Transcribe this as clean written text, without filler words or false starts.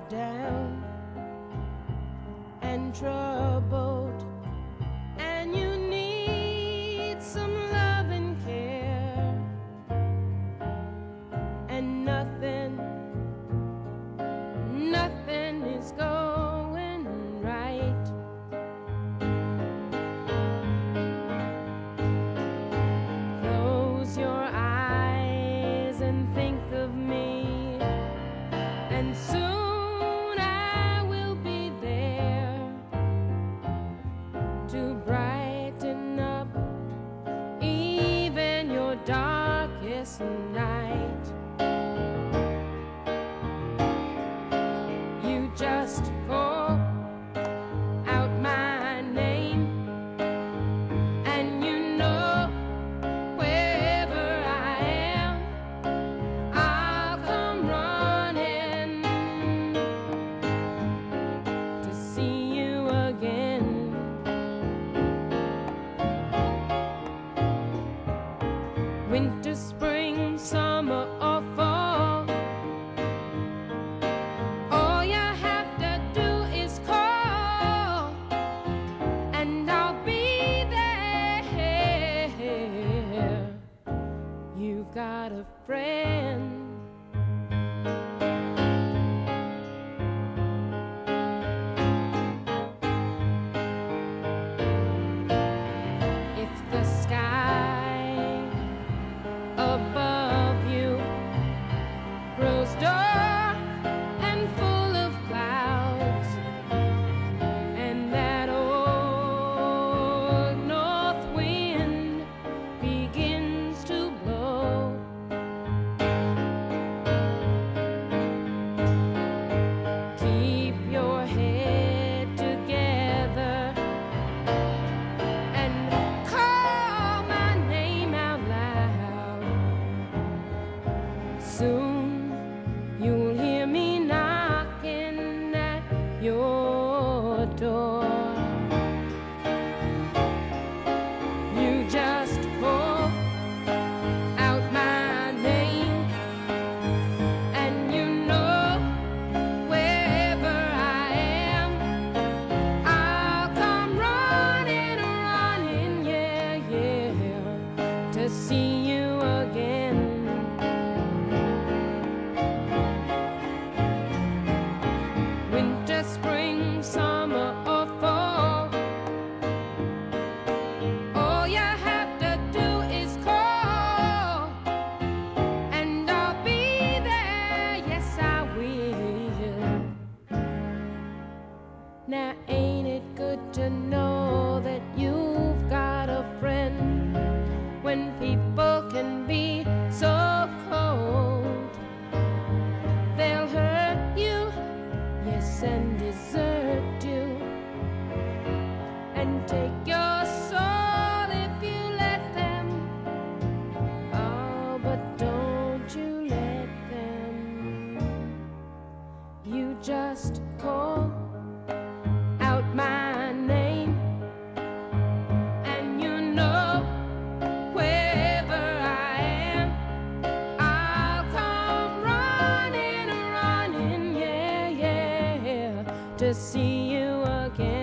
down and troubled, and you need some love and care, and nothing is going right. Close your eyes and think of me, and soon I will be there to brighten up even your darkest night. You just call out my name, and you know wherever I am, I'll come running to see you again. Winter, spring, summer, or fall, all you have to do is call, and I'll be there. You've got a friend. If the sky above you grows dark and full of clouds, and that old north wind begins to blow, keep your head together and call my name out loud. Soon you'll hear me knocking at your door. You just call out my name, and you know wherever I am, I'll come running, yeah, to see you again. Winter, spring, summer, or fall, all you have to do is call, and I'll be there, yes I will. Now ain't it good to know that you've got a friend when people can be so cold? They'll hurt you, yes, and desert you, and take your soul if you let them. Oh, but don't you let them. You just call out my name, and you know wherever I am, I'll come running, yeah, to see you again.